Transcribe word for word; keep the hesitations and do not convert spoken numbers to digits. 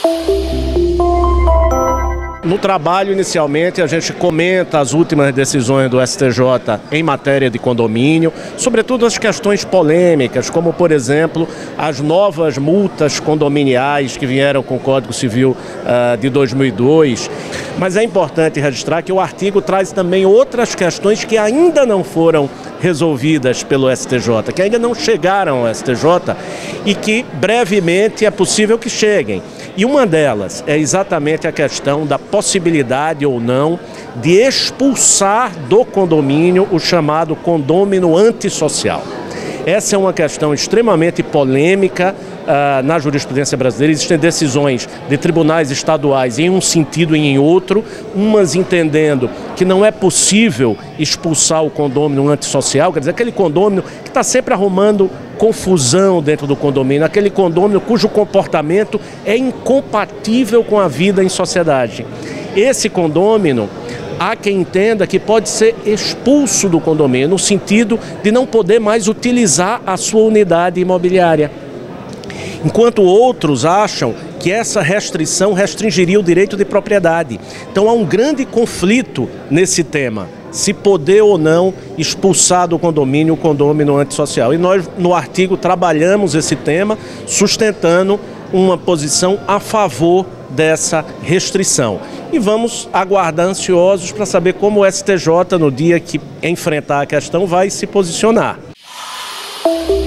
No trabalho, inicialmente, a gente comenta as últimas decisões do S T J em matéria de condomínio, sobretudo as questões polêmicas, como, por exemplo, as novas multas condominiais que vieram com o Código Civil uh, de dois mil e dois. Mas é importante registrar que o artigo traz também outras questões que ainda não foram resolvidas pelo S T J, que ainda não chegaram ao S T J e que brevemente é possível que cheguem. E uma delas é exatamente a questão da possibilidade ou não de expulsar do condomínio o chamado condômino antissocial. Essa é uma questão extremamente polêmica uh, na jurisprudência brasileira. Existem decisões de tribunais estaduais em um sentido e em outro, umas entendendo que não é possível expulsar o condômino antissocial, quer dizer, aquele condômino que está sempre arrumando confusão dentro do condomínio, aquele condômino cujo comportamento é incompatível com a vida em sociedade. Esse condômino, há quem entenda que pode ser expulso do condomínio, no sentido de não poder mais utilizar a sua unidade imobiliária. Enquanto outros acham que essa restrição restringiria o direito de propriedade. Então há um grande conflito nesse tema, se poder ou não expulsar do condomínio o condômino antissocial. E nós, no artigo, trabalhamos esse tema, sustentando uma posição a favor dessa restrição. E vamos aguardar ansiosos para saber como o S T J, no dia que enfrentar a questão, vai se posicionar.